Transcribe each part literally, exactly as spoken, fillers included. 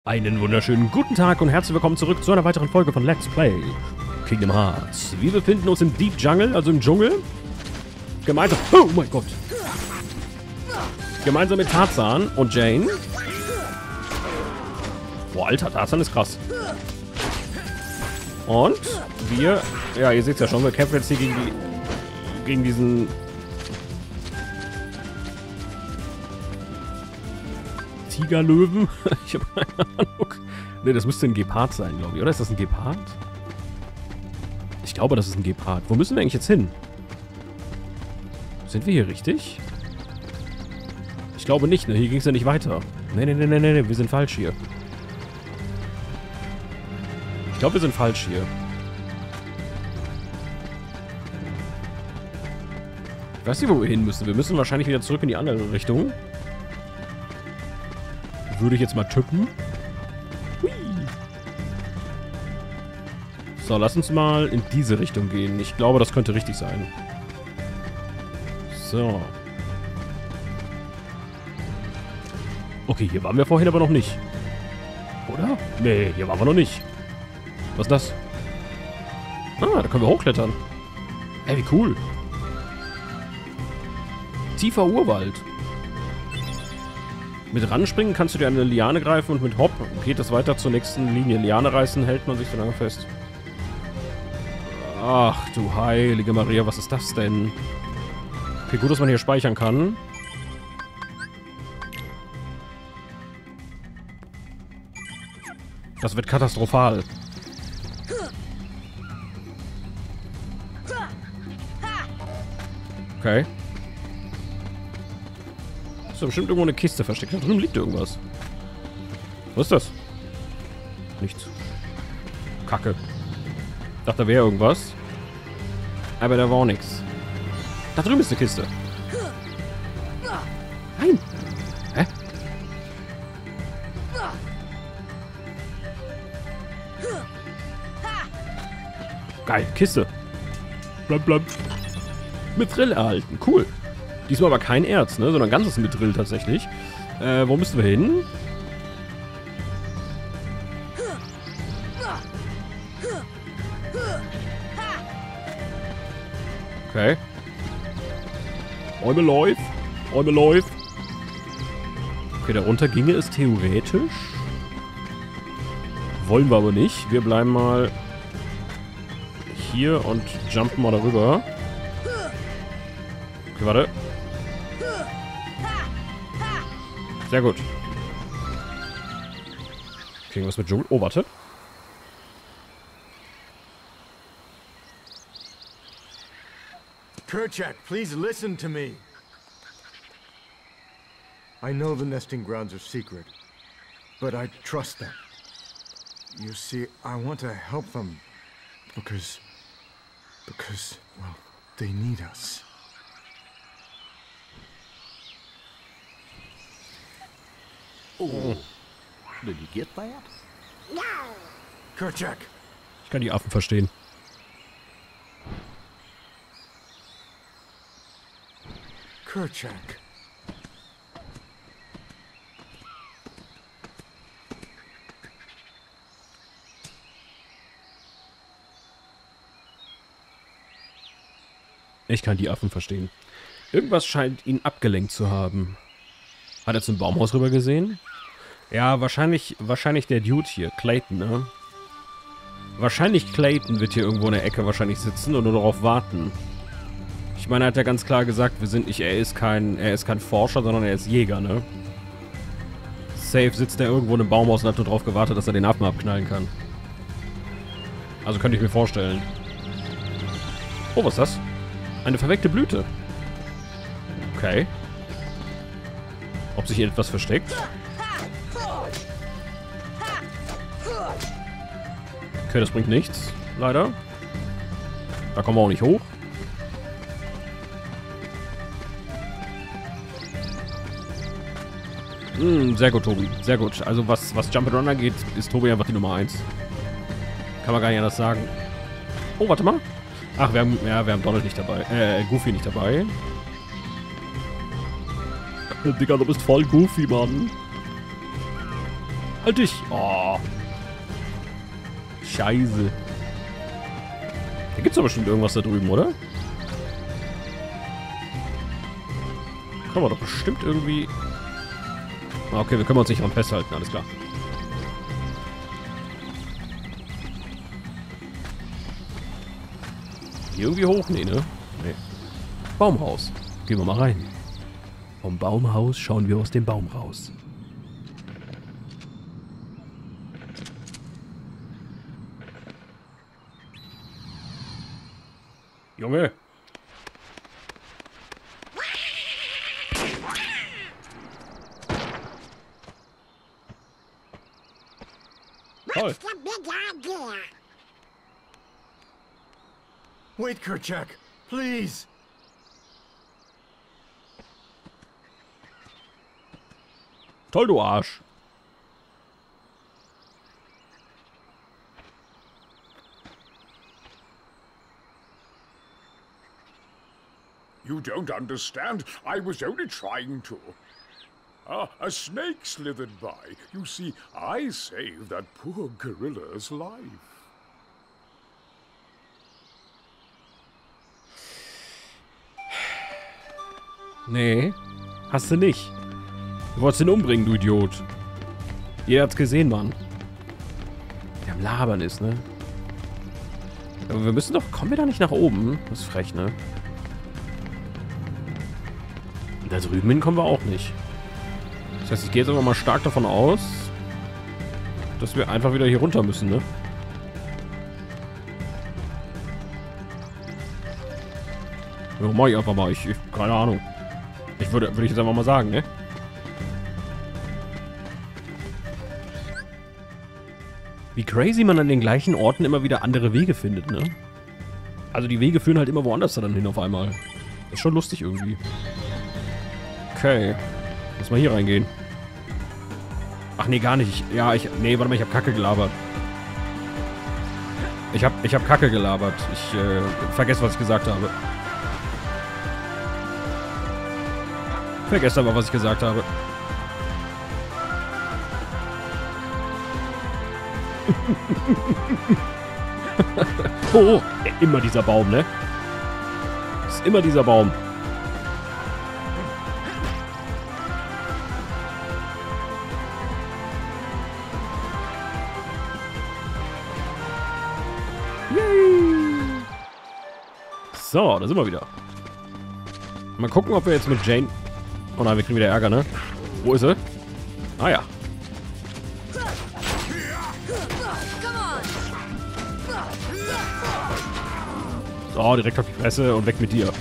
Einen wunderschönen guten Tag und herzlich willkommen zurück zu einer weiteren Folge von Let's Play Kingdom Hearts. Wir befinden uns im Deep Jungle, also im Dschungel. Gemeinsam... Oh mein Gott. Gemeinsam mit Tarzan und Jane. Boah, Alter, Tarzan ist krass. Und wir... Ja, ihr seht es ja schon, wir kämpfen jetzt hier gegen die... Gegen diesen... Tigerlöwen? Ich habe keine Ahnung. Ne, das müsste ein Gepard sein, glaube ich. Oder ist das ein Gepard? Ich glaube, das ist ein Gepard. Wo müssen wir eigentlich jetzt hin? Sind wir hier richtig? Ich glaube nicht, ne? Hier ging es ja nicht weiter. Ne, ne, ne, ne, ne, wir sind falsch hier. Ich glaube, wir sind falsch hier. Ich weiß nicht, wo wir hin müssen. Wir müssen wahrscheinlich wieder zurück in die andere Richtung. Würde ich jetzt mal tippen. Hui. So, lass uns mal in diese Richtung gehen. Ich glaube, das könnte richtig sein. So. Okay, hier waren wir vorhin aber noch nicht. Oder? Nee, hier waren wir noch nicht. Was ist das? Ah, da können wir hochklettern. Ey, wie cool. Tiefer Urwald. Mit ranspringen kannst du dir eine Liane greifen und mit Hopp geht es weiter zur nächsten Linie. Liane reißen, hält man sich so lange fest. Ach du heilige Maria, was ist das denn? Okay, gut, dass man hier speichern kann. Das wird katastrophal. Okay. Da bestimmt irgendwo eine Kiste versteckt. Da drüben liegt irgendwas. Was ist das? Nichts. Kacke. Ich dachte, da wäre irgendwas. Aber da war auch nichts. Da drüben ist eine Kiste. Nein. Hä? Geil, Kiste. Bleib, bleib. Mithril erhalten. Cool. Diesmal aber kein Erz, ne? Sondern ganzes Mithril tatsächlich. Äh, wo müssen wir hin? Okay. Räume läuft. Räume läuft. Okay, darunter ginge es theoretisch. Wollen wir aber nicht. Wir bleiben mal hier und jumpen mal darüber. Okay, warte. Sehr gut. Kriegen wir was mit Dschungel? Oh, warte. Kerchak, please listen to me. I know the nesting grounds are secret, but I trust them. You see, I want to help them because, because, well, they need us. Oh, did you get that? No. Kerchak. Ich kann die Affen verstehen. Kerchak. Ich kann die Affen verstehen. Irgendwas scheint ihn abgelenkt zu haben. Hat er zum Baumhaus rüber gesehen? Ja, wahrscheinlich, wahrscheinlich der Dude hier, Clayton, ne? Wahrscheinlich Clayton wird hier irgendwo in der Ecke wahrscheinlich sitzen und nur darauf warten. Ich meine, er hat ja ganz klar gesagt, wir sind nicht, er ist kein, er ist kein Forscher, sondern er ist Jäger, ne? Safe sitzt er irgendwo in einem Baumhaus und hat nur darauf gewartet, dass er den Affen abknallen kann. Also könnte ich mir vorstellen. Oh, was ist das? Eine verwelkte Blüte. Okay. Ob sich hier etwas versteckt? Okay, das bringt nichts. Leider. Da kommen wir auch nicht hoch. Hm, sehr gut, Tobi. Sehr gut. Also was, was Jump'n'Run angeht, ist Tobi einfach die Nummer eins. Kann man gar nicht anders sagen. Oh, warte mal. Ach, wir haben, ja, wir haben Donald nicht dabei. Äh, Goofy nicht dabei. Digga, du bist voll Goofy, Mann. Halt dich! Oh. Scheiße. Da gibt's doch bestimmt irgendwas da drüben, oder? Kann man doch bestimmt irgendwie... Okay, wir können uns nicht dran festhalten, alles klar. Hier irgendwie hoch? Nee, ne? Nee. Baumhaus. Gehen wir mal rein. Vom Baumhaus schauen wir aus dem Baum raus. Junge! Toll! Wait, Kerchak, please. Toll, du Arsch! You don't understand. I was only trying to. Ah, a snake slithered by. You see, I saved that poor gorilla's life. Nee, hast du nicht. Du wolltest ihn umbringen, du Idiot. Jeder hat's gesehen, Mann. Der am Labern ist, ne? Aber wir müssen doch... Kommen wir da nicht nach oben? Das ist frech, ne? Da drüben hin kommen wir auch nicht. Das heißt, ich gehe jetzt aber mal stark davon aus, dass wir einfach wieder hier runter müssen, ne? Ja, mach ich einfach mal. Ich, ich keine Ahnung. Ich würde, würde ich jetzt einfach mal sagen, ne? Wie crazy man an den gleichen Orten immer wieder andere Wege findet, ne? Also die Wege führen halt immer woanders dann hin auf einmal. Ist schon lustig irgendwie. Okay. Muss mal hier reingehen. Ach nee, gar nicht. Ich, ja, ich... Nee, warte mal, ich habe Kacke gelabert. Ich habe ich hab Kacke gelabert. Ich äh, vergesse, was ich gesagt habe. Vergesst aber, was ich gesagt habe. Oh, immer dieser Baum, ne? Ist immer dieser Baum. Yay! So, da sind wir wieder. Mal gucken, ob wir jetzt mit Jane... Oh nein, wir kriegen wieder Ärger, ne? Wo ist sie? Ah ja. So, direkt auf die Fresse und weg mit dir.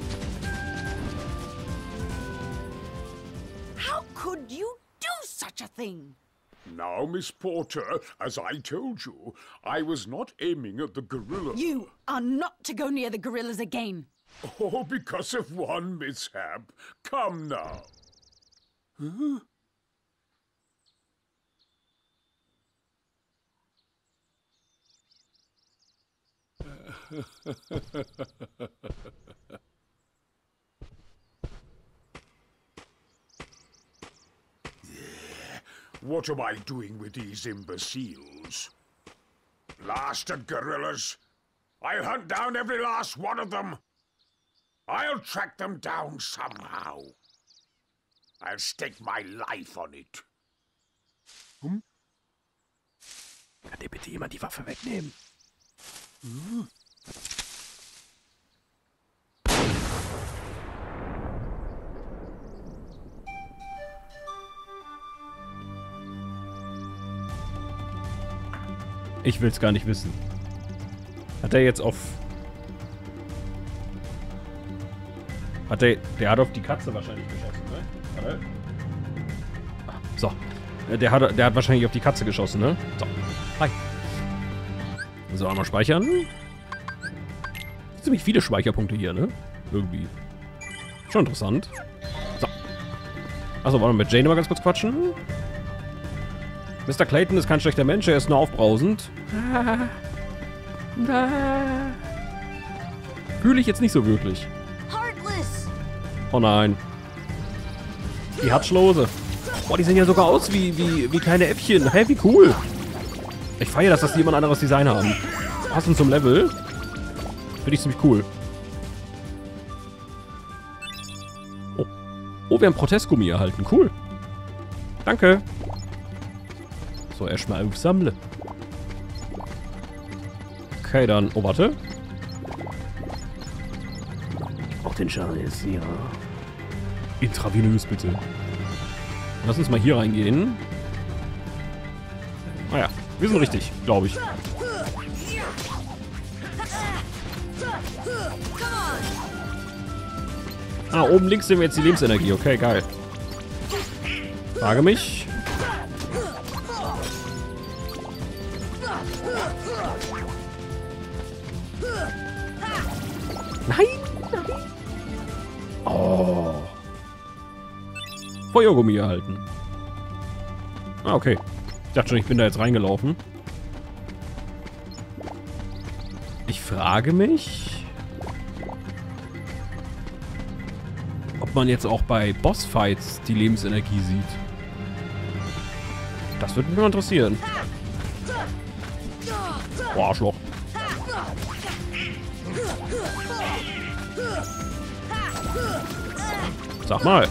How could you do such a thing? Now, Miss Porter, as I told you, I was not aiming at the gorilla. You are not to go near the gorillas again. Oh, because of one mishap. Come now. Huh? What am I doing with these imbeciles? Blasted gorillas! I'll hunt down every last one of them! I'll track them down somehow. I'll stake my life on it. Hm? Kann dir bitte jemand die Waffe wegnehmen? Hm? Ich will's gar nicht wissen. Hat er jetzt auf... Hat der... Der hat auf die Katze wahrscheinlich geschossen, ne? Warte. So. Der hat, der hat wahrscheinlich auf die Katze geschossen, ne? So. Hi. So, einmal speichern. Ziemlich viele Speicherpunkte hier, ne? Irgendwie. Schon interessant. So. Achso, wollen wir mit Jane mal ganz kurz quatschen? Mister Clayton ist kein schlechter Mensch, er ist nur aufbrausend. Fühle ich jetzt nicht so wirklich. Heartless. Oh nein. Die Herzschlose. Boah, die sehen ja sogar aus wie, wie, wie kleine Äffchen. Hä, wie cool. Ich feiere das, dass die immer ein anderes Design haben. Passend zum Level. Finde ich ziemlich cool. Oh. Oh, wir haben Protestgummi erhalten. Cool. Danke. So, erstmal aufsammeln. Okay, dann... Oh, warte. Auch den Scheiß, ja. Intravenös, bitte. Lass uns mal hier reingehen. Ah ja, wir sind richtig, glaube ich. Ah, oben links sehen wir jetzt die Lebensenergie. Okay, geil. Frage mich. Nein! Oh. Feuergummi erhalten. Ah, okay. Ich dachte schon, ich bin da jetzt reingelaufen. Ich frage mich, ob man jetzt auch bei Bossfights die Lebensenergie sieht. Das würde mich mal interessieren. Boah, Arschloch. Sag mal.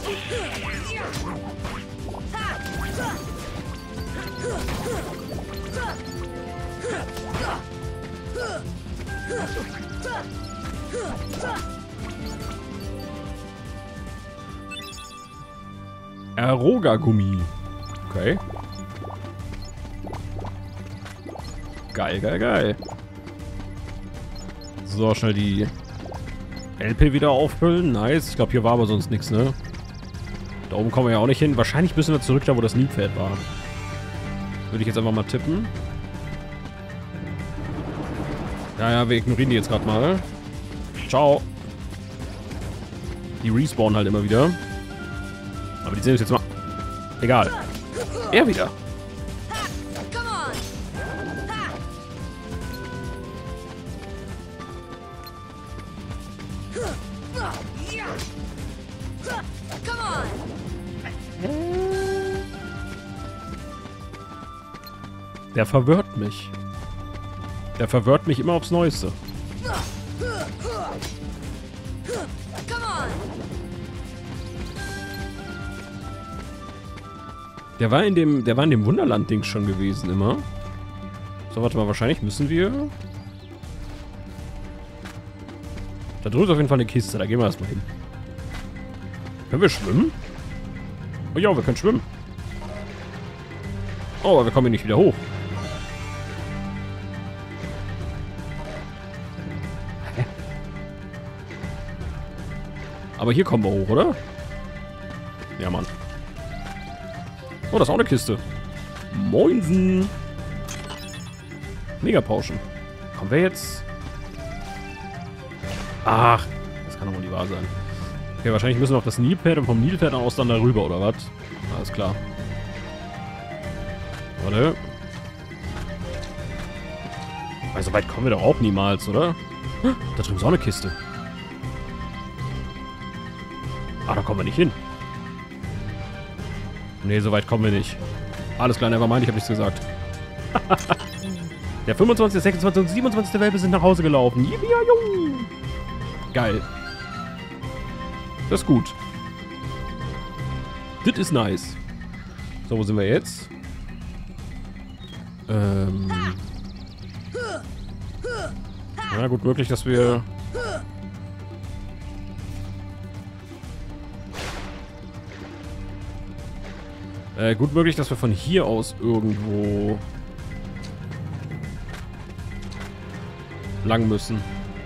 Aeroga-Gummi. Okay. Geil, geil, geil. So, schnell die L P wieder auffüllen. Nice. Ich glaube, hier war aber sonst nichts, ne? Da oben kommen wir ja auch nicht hin. Wahrscheinlich müssen wir zurück da, wo das Nilpferd war. Würde ich jetzt einfach mal tippen. Ja, ja, wir ignorieren die jetzt gerade mal. Ciao. Die respawnen halt immer wieder. Aber die sehen uns jetzt mal... Egal. Er wieder. Der verwirrt mich. Der verwirrt mich immer aufs Neueste. Der war in dem, der war in dem Wunderland-Ding schon gewesen immer. So, warte mal, wahrscheinlich müssen wir... Da drüben ist auf jeden Fall eine Kiste, da gehen wir erstmal hin. Können wir schwimmen? Oh ja, wir können schwimmen. Oh, aber wir kommen hier nicht wieder hoch. Hä? Aber hier kommen wir hoch, oder? Ja, Mann. Oh, das ist auch eine Kiste. Moinsen. Mega-Pauschen. Kommen wir jetzt... Ach, das kann doch wohl nicht wahr sein. Okay, wahrscheinlich müssen wir auf das Nilpferd und vom Nilpferd aus dann darüber, oder was? Alles klar. Warte. Weil so weit kommen wir doch auch niemals, oder? Da drüben ist auch eine Kiste. Ah, da kommen wir nicht hin. Nee, so weit kommen wir nicht. Alles klar, nevermind, ich habe nichts gesagt. Der fünfundzwanzigste, sechsundzwanzigste und siebenundzwanzigste Welpe sind nach Hause gelaufen. Yippie, jung. Geil. Das ist gut. Das ist nice. So, wo sind wir jetzt? Ähm. Ja, gut möglich, dass wir... Äh, gut möglich, dass wir von hier aus irgendwo... lang müssen.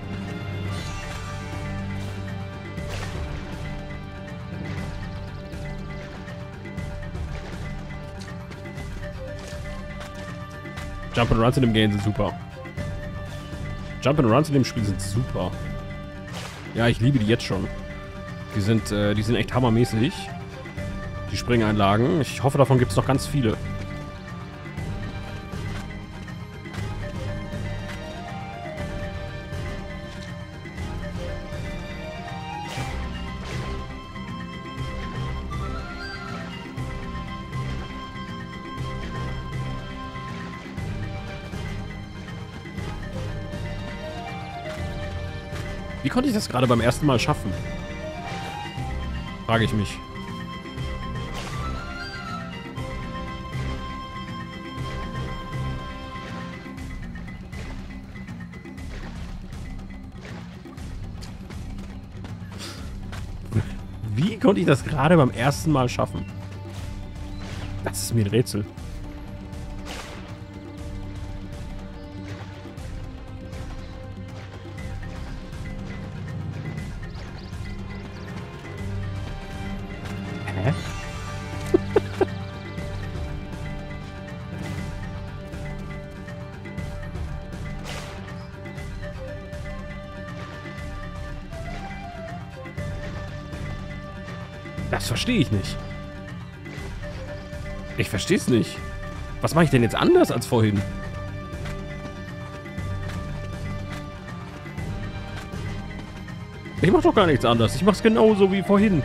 Jump'n'Runs in dem Game sind super. Jump'n'Runs in dem Spiel sind super. Ja, ich liebe die jetzt schon. Die sind, äh, die sind echt hammermäßig. Die Springeinlagen. Ich hoffe, davon gibt es noch ganz viele. Wie konnte ich das gerade beim ersten Mal schaffen? Frage ich mich. Wie konnte ich das gerade beim ersten Mal schaffen? Das ist mir ein Rätsel. Hä? Das verstehe ich nicht. Ich verstehe es nicht. Was mache ich denn jetzt anders als vorhin? Ich mache doch gar nichts anders. Ich mache es genauso wie vorhin.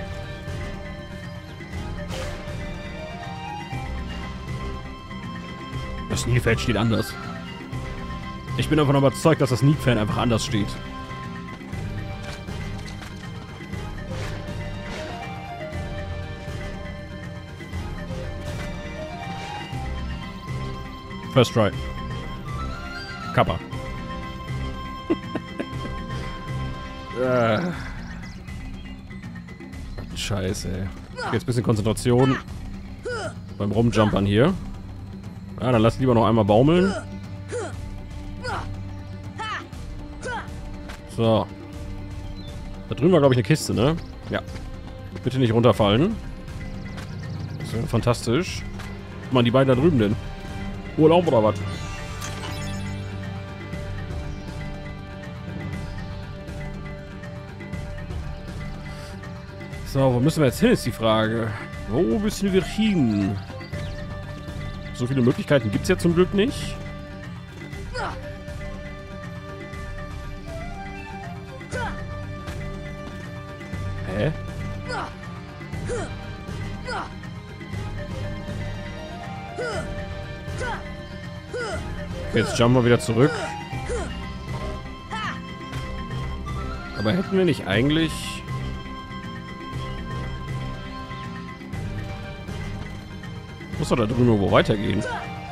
Das Nilpferd steht anders. Ich bin davon überzeugt, dass das Nilpferd einfach anders steht. First try. Kappa. äh. Scheiße, ey. Jetzt ein bisschen Konzentration beim Rumjumpern hier. Ja, dann lass lieber noch einmal baumeln. So. Da drüben war, glaube ich, eine Kiste, ne? Ja. Bitte nicht runterfallen. Das wäre fantastisch. Guck mal, die beiden da drüben denn? Urlaub oder was? So, wo müssen wir jetzt hin, ist die Frage. Wo müssen wir hin? So viele Möglichkeiten gibt es ja zum Glück nicht. Hä? Okay, jetzt jumpen wir wieder zurück. Aber hätten wir nicht eigentlich... Muss doch da drüben irgendwo weitergehen.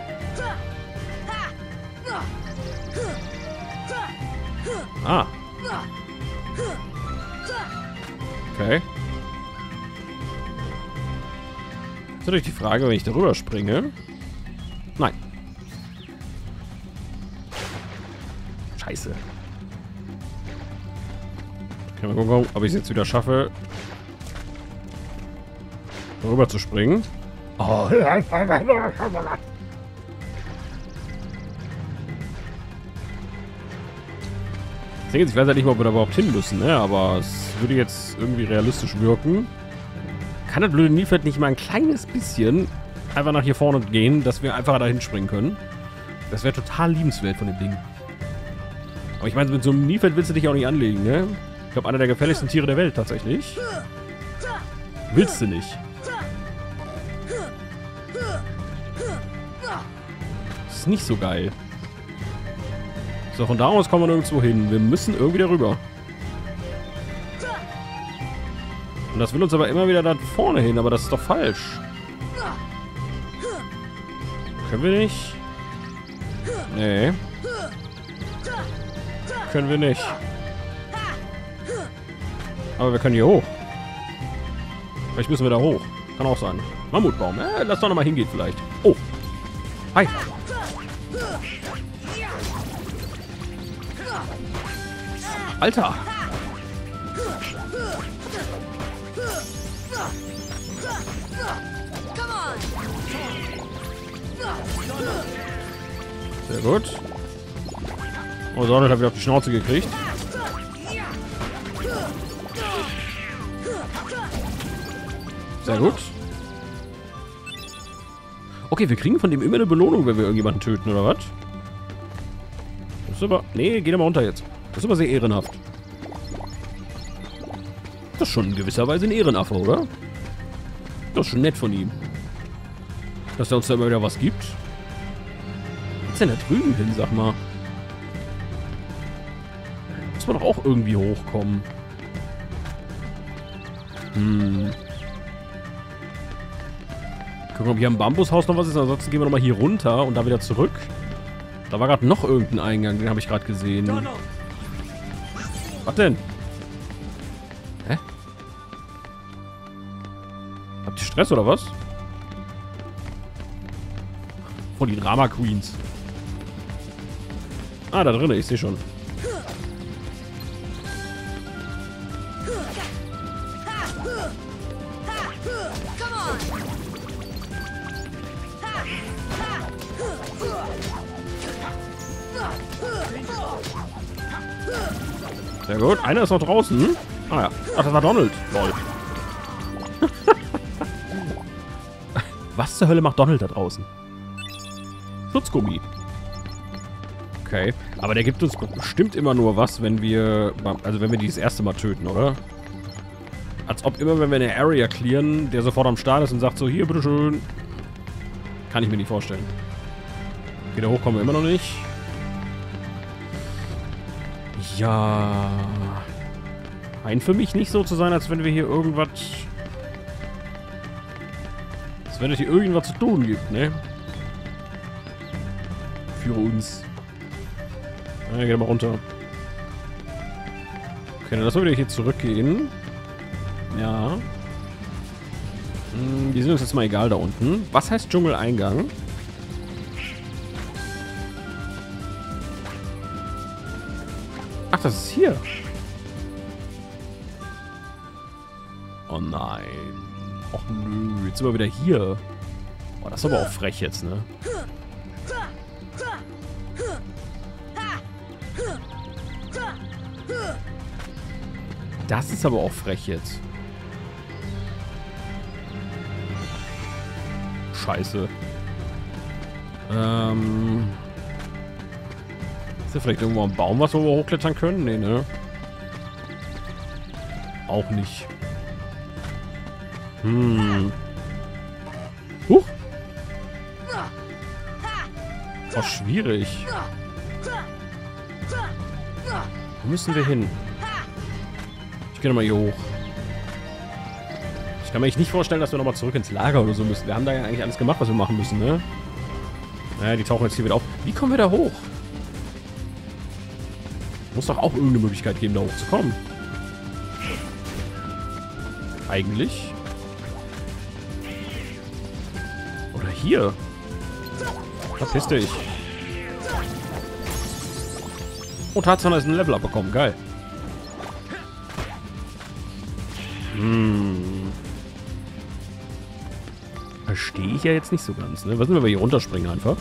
Ah. Okay. Ist natürlich die Frage, wenn ich darüber springe. Nein. Scheiße. Können wir gucken, ob ich es jetzt wieder schaffe, darüber zu springen. Oh. Ich weiß halt nicht mal, ob wir da überhaupt hin müssen, ne? Aber es würde jetzt irgendwie realistisch wirken. Kann das blöde Nilpferd nicht mal ein kleines bisschen einfach nach hier vorne gehen, dass wir einfach dahin springen können? Das wäre total liebenswert von dem Ding. Aber ich meine, mit so einem Nilpferd willst du dich auch nicht anlegen, ne? Ich glaube, einer der gefährlichsten Tiere der Welt tatsächlich. Willst du nicht. Das ist nicht so geil. So, von da aus kommen wir nirgendwo hin. Wir müssen irgendwie darüber. Und das will uns aber immer wieder da vorne hin, aber das ist doch falsch. Können wir nicht? Nee. Können wir nicht. Aber wir können hier hoch. Vielleicht müssen wir da hoch. Kann auch sein. Mammutbaum. Äh, lass doch nochmal hingehen vielleicht. Oh. Hi. Alter. Sehr gut. Oh, Sonne hat wieder auf die Schnauze gekriegt. Sehr gut. Okay, wir kriegen von dem immer eine Belohnung, wenn wir irgendjemanden töten, oder was? Das ist aber... Nee, geh doch mal runter jetzt. Das ist aber sehr ehrenhaft. Das ist schon in gewisser Weise ein Ehrenaffe, oder? Das ist schon nett von ihm. Dass er uns da immer wieder was gibt. Was ist denn da drüben hin, sag mal? Muss man doch auch irgendwie hochkommen. Hm. Gucken, ob hier am Bambushaus noch was ist. Ansonsten gehen wir nochmal hier runter und da wieder zurück. Da war gerade noch irgendein Eingang, den habe ich gerade gesehen. Was denn? Hä? Habt ihr Stress oder was? Voll die Drama Queens. Ah, da drin, ich sehe schon. Sehr gut. Einer ist noch draußen. Ah ja. Ach, das war Donald. Lol. Was zur Hölle macht Donald da draußen? Schutzgummi. Okay. Aber der gibt uns bestimmt immer nur was, wenn wir... Also wenn wir die das erste Mal töten, oder? Als ob immer, wenn wir eine Area clearen, der sofort am Start ist und sagt so, hier, bitteschön. Kann ich mir nicht vorstellen. Okay, da hoch kommen wir immer noch nicht. Ja. Scheint für mich nicht so zu sein, als wenn wir hier irgendwas... Als wenn es hier irgendwas zu tun gibt, ne? Für uns. Ja, geh mal runter. Okay, dann lassen wir wieder hier zurückgehen. Ja. Hm, die sind uns jetzt mal egal da unten. Was heißt Dschungeleingang? Ach, das ist hier. Oh nein. Och nö, jetzt sind wir wieder hier. Boah, das ist aber auch frech jetzt, ne? Das ist aber auch frech jetzt. Scheiße. Ähm... Ist da vielleicht irgendwo ein Baum, was wir hochklettern können? Nee, ne? Auch nicht. Hm. Huch. Oh, schwierig. Wo müssen wir hin? Ich gehe nochmal hier hoch. Ich kann mir echt nicht vorstellen, dass wir nochmal zurück ins Lager oder so müssen. Wir haben da ja eigentlich alles gemacht, was wir machen müssen, ne? Naja, die tauchen jetzt hier wieder auf. Wie kommen wir da hoch? Muss doch auch irgendeine Möglichkeit geben, da hochzukommen. Eigentlich. Oder hier. Verpiss dich. Oh, Tarzan ist ein Level abbekommen. Geil. Hm. Verstehe ich ja jetzt nicht so ganz, ne? Was sind wir, wenn wir hier runterspringen einfach?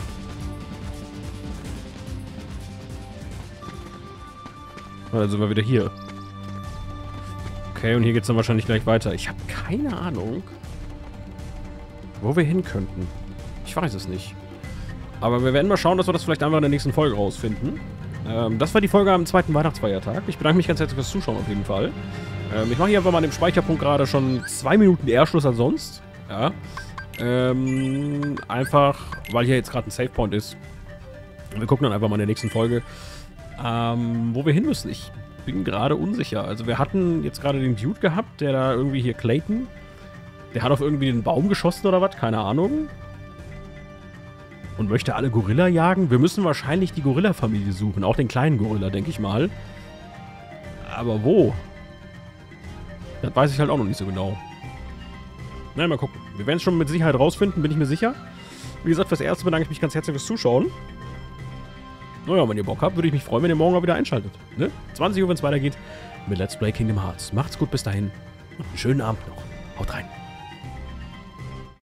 Dann sind wir wieder hier. Okay, und hier geht es dann wahrscheinlich gleich weiter. Ich habe keine Ahnung, wo wir hin könnten. Ich weiß es nicht. Aber wir werden mal schauen, dass wir das vielleicht einfach in der nächsten Folge rausfinden. Ähm, das war die Folge am zweiten Weihnachtsfeiertag. Ich bedanke mich ganz herzlich fürs Zuschauen auf jeden Fall. Ähm, ich mache hier einfach mal an dem Speicherpunkt gerade schon zwei Minuten eher Schluss als sonst. Ja. Ähm, einfach, weil hier jetzt gerade ein Savepoint ist. Wir gucken dann einfach mal in der nächsten Folge, ähm, wo wir hin müssen. Ich bin gerade unsicher. Also wir hatten jetzt gerade den Dude gehabt, der da irgendwie hier Clayton, der hat auf irgendwie den Baum geschossen oder was, keine Ahnung. Und möchte alle Gorilla jagen. Wir müssen wahrscheinlich die Gorilla-Familie suchen, auch den kleinen Gorilla, denke ich mal. Aber wo? Das weiß ich halt auch noch nicht so genau. Na, mal gucken. Wir werden es schon mit Sicherheit rausfinden, bin ich mir sicher. Wie gesagt, fürs Erste bedanke ich mich ganz herzlich fürs Zuschauen. Naja, wenn ihr Bock habt, würde ich mich freuen, wenn ihr morgen mal wieder einschaltet. Ne? zwanzig Uhr, wenn es weitergeht mit Let's Play Kingdom Hearts. Macht's gut bis dahin und einen schönen Abend noch. Haut rein.